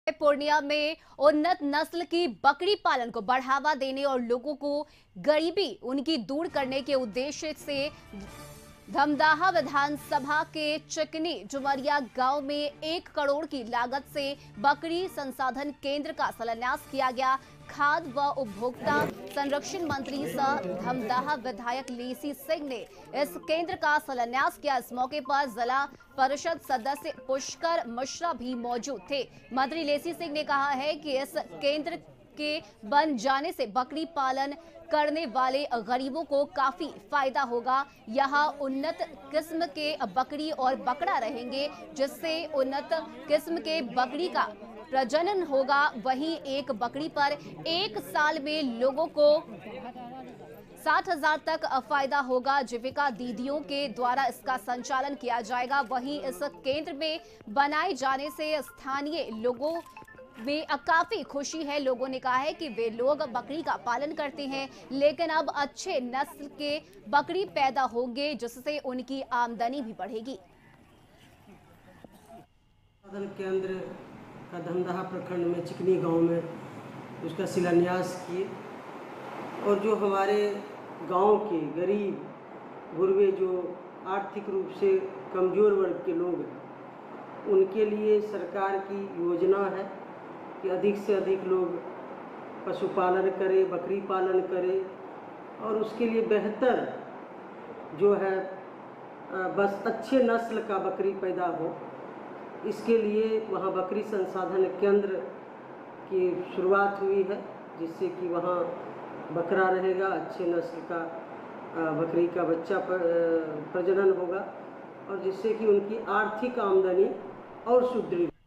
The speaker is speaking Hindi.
पूर्णिया में उन्नत नस्ल की बकरी पालन को बढ़ावा देने और लोगों को गरीबी उनकी दूर करने के उद्देश्य से धमदाहा विधानसभा के चिकनी जुमरिया गांव में 1 करोड़ की लागत से बकरी संसाधन केंद्र का शिलान्यास किया गया। खाद्य व उपभोक्ता संरक्षण मंत्री सह धमदाहा विधायक लेसी सिंह ने इस केंद्र का शिलान्यास किया। इस मौके पर जिला परिषद सदस्य पुष्कर मिश्रा भी मौजूद थे। मंत्री लेसी सिंह ने कहा है कि इस केंद्र के बन जाने से बकरी पालन करने वाले गरीबों को काफी फायदा होगा। यहाँ उन्नत किस्म के बकरी और बकरा रहेंगे, जिससे उन्नत किस्म के बकरी का प्रजनन होगा। वहीं एक बकरी पर 1 साल में लोगों को 60,000 तक फायदा होगा। जीविका दीदियों के द्वारा इसका संचालन किया जाएगा। वहीं इस केंद्र में बनाए जाने से स्थानीय लोगों में काफी खुशी है। लोगों ने कहा है कि वे लोग बकरी का पालन करते हैं, लेकिन अब अच्छे नस्ल के बकरी पैदा होंगे, जिससे उनकी आमदनी भी बढ़ेगी। केंद्र का धमदाहा प्रखंड में चिकनी गांव में उसका शिलान्यास किए और जो हमारे गांव के गरीब गुरबे जो आर्थिक रूप से कमज़ोर वर्ग के लोग हैं, उनके लिए सरकार की योजना है कि अधिक से अधिक लोग पशुपालन करें, बकरी पालन करें और उसके लिए बेहतर जो है बस अच्छे नस्ल का बकरी पैदा हो। इसके लिए वहाँ बकरी संसाधन केंद्र की शुरुआत हुई है, जिससे कि वहाँ बकरा रहेगा, अच्छे नस्ल का बकरी का बच्चा प्रजनन होगा और जिससे कि उनकी आर्थिक आमदनी और सुदृढ़